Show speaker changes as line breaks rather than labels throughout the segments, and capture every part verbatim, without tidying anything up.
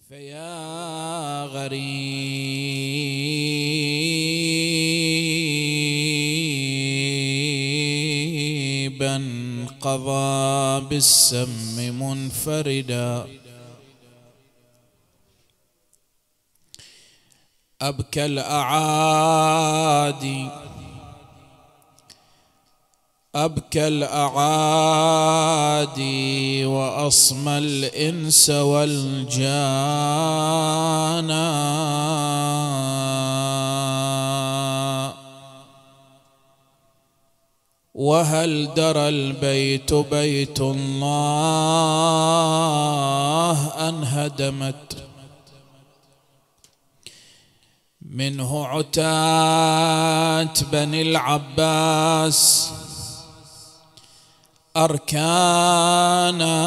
فيا غريبا قضى بالسم منفردا أبكى الأعادي أبكى الأعادي وأصمى الإنس والجانا وهل درى البيت بيت الله أن هدمت منه عتات بني العباس أركانا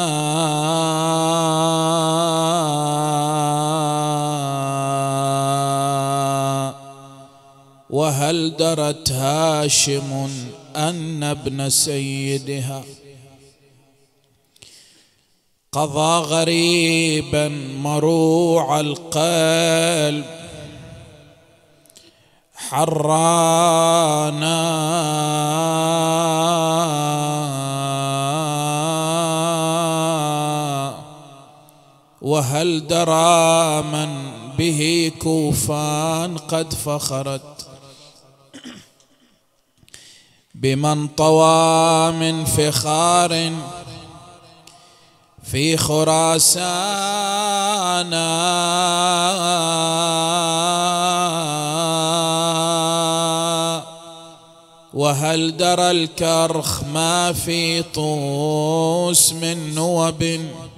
وهل درت هاشم أن ابن سيدها قضى غريبا مروع القلب حرانا وهل درى من به كوفان قد فخرت بمن طوى من فخار في خراسان وهل درى الكرخ ما في طوس من نوب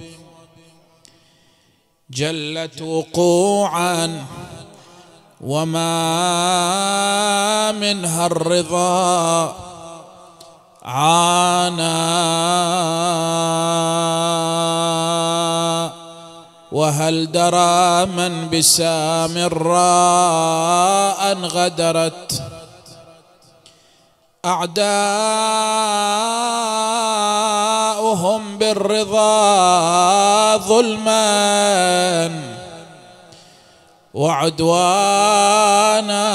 جلت وقوعا وما منها الرضا عانا وهل درى من بسامراء غدرت أعداؤهم بالرضا ظلما وعدوانا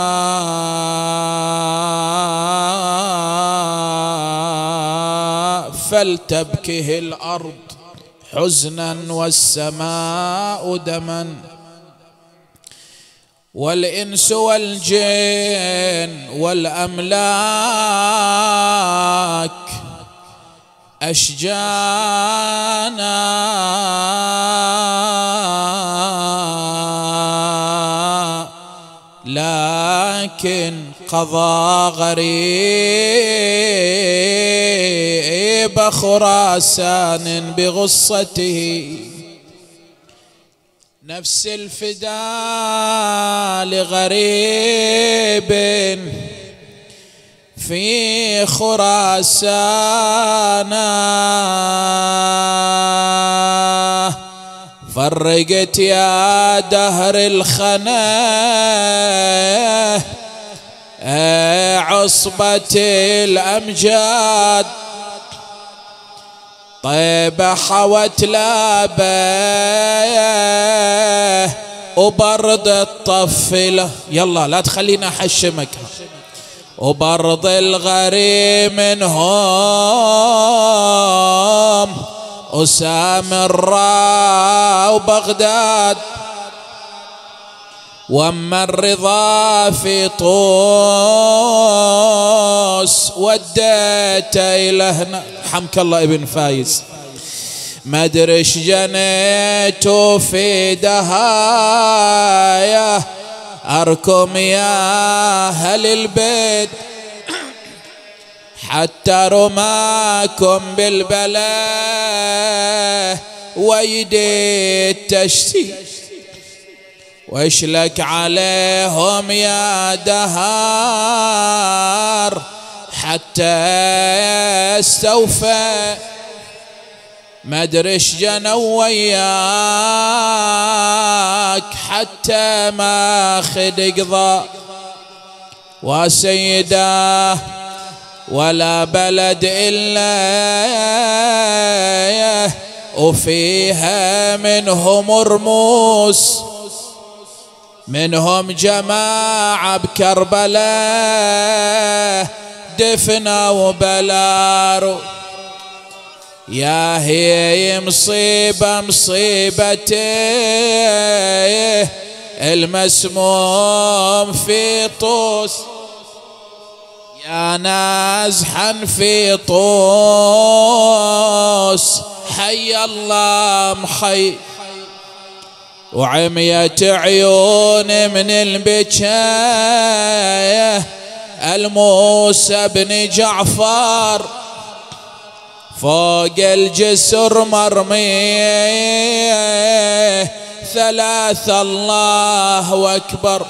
فلتبكه الأرض حزنا والسماء دما والإنس والجن والأملاك أشجانا لكن قضى غريب خراسان بغصته نفس الفداء لغريب في خراسان فرقت يا دهر الخنا عصبة الأمجاد طيبة حوت لابه وبرد الطفلة يلا لا تخلينا أحشمك وبرد الغريب منهم وسامراء وبغداد واما الرضا في طوس وديت الى هنا حمك الله ابن فايز ما ادري ايش جنيت في دهايا اركم يا اهل البيت حتى رماكم بالبلاء ويدي التشتي واشلك عليهم يا دهار حتى استوفى ما ادري ايش جنوا وياك حتى ما خد قضى وسيداه ولا بلد إلا وفيها منهم رموس، منهم جماعة بكربلاء دفنوا بلارو. يا هي مصيبة مصيبته المسموم في طوس، يا نازحا في طوس حي الله محي. وعميت عيون من البكاء الموسى بن جعفر فوق الجسر مرميه ثلاث الله أكبر.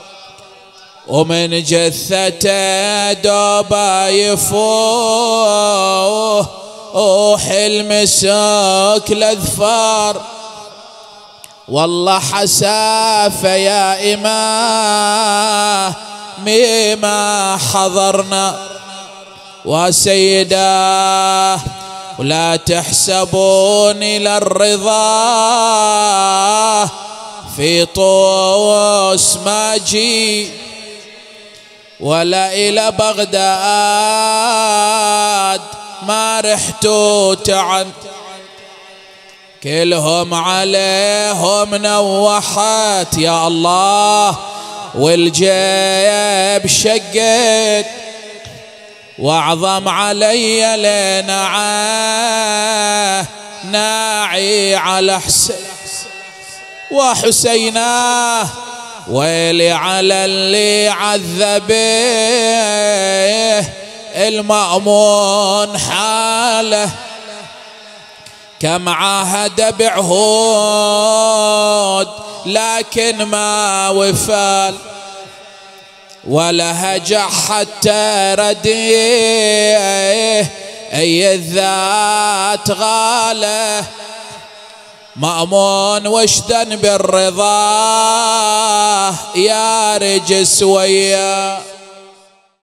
ومن جثته دوبا يفوح المسوك الأذفار. والله حسافة يا إمام مما حضرنا وسيداه، ولا تحسبوني للرضا في طوس ما جي، ولا إلى بغداد ما رحتوا تعن. كلهم عليهم نوحت يا الله، والجيب شقت واعظم علي لنعاه ناعي على حسين وحسيناه. ويلي على اللي عذبه المأمون حاله، كم عاهد بعهود لكن ما وفال، ولا هجع حتى رديه أي الذات غاله. مأمون وشدا بالرضا يا رجس وياه.